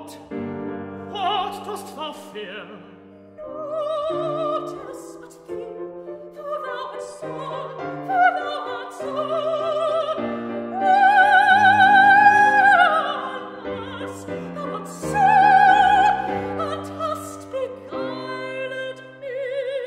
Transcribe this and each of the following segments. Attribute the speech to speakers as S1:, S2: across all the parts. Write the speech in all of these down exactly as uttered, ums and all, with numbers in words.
S1: What dost thou fear?
S2: Naught else but thee, for thou art sore, for thou art sore. Alas, thou art sore, and hast beguiled me.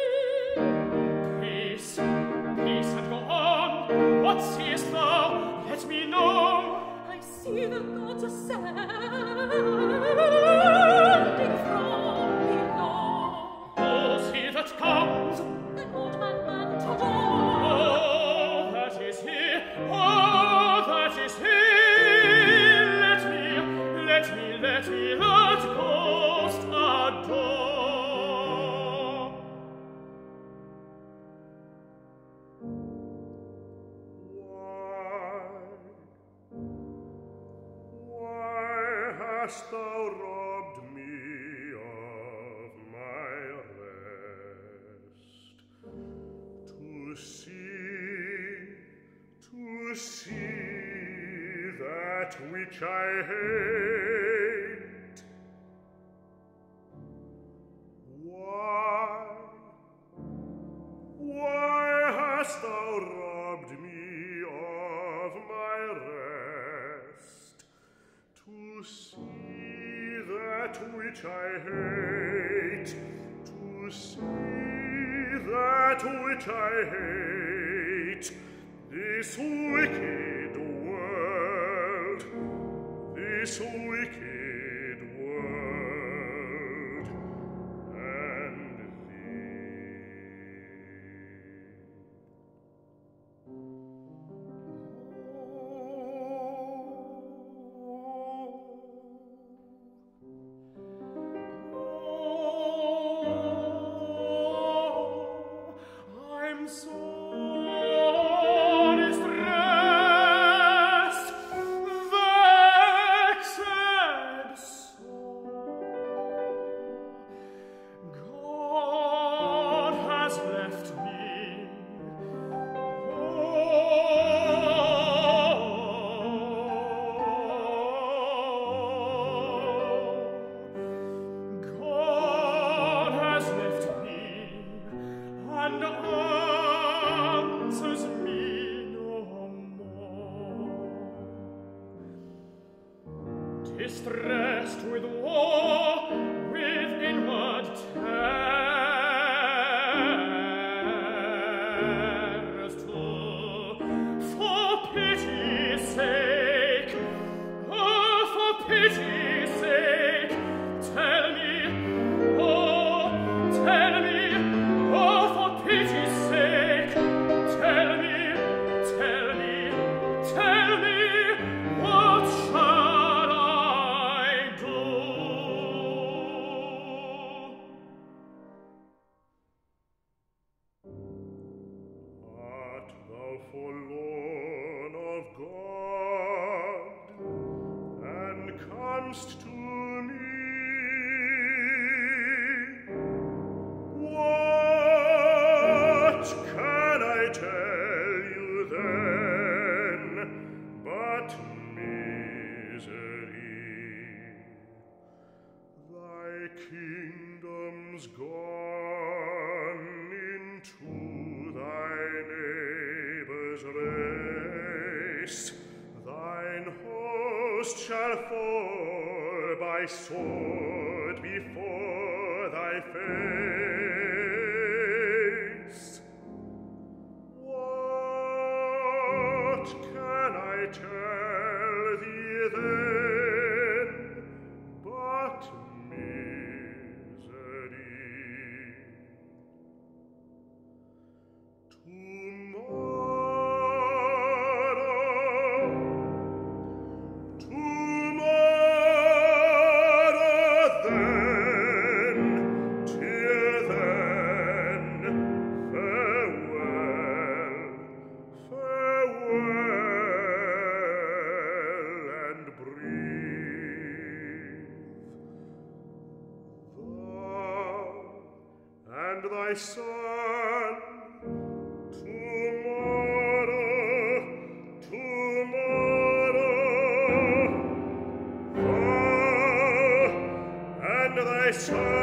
S1: Peace, peace, and go on. What seest thou? Let me know.
S2: I see the gods ascending from below.
S1: Who's he that comes?
S2: An old man mantled on.
S1: Oh, that is he. Oh, that is he. Let me, let me, let me that ghost adore.
S3: Why hast thou robbed me of my rest? To see, to see that which I hate. Why, why hast thou robbed me of my rest? To see that which I hate, to see that which I hate, this wicked world, this wicked world, and thee.
S1: I'm so distressed, vexed so. God has left me. Oh, God has left me and answers me no more. Distressed with war, with inward terrors too, for pity's sake, oh, for pity's sake, tell me, oh, tell me, oh, for pity's sake, tell me, tell me, tell me, what shall I do?
S3: Art thou forlorn of God, and comest to me? What can I tell you then, but misery? Thy kingdom's gone into thy neighbor's race. Thine host shall fall by sword before thy face. What can I tell thee then, but misery? Tomorrow, tomorrow then, till then, farewell, farewell, and breathe. Thou and thy son, tomorrow, tomorrow, my son.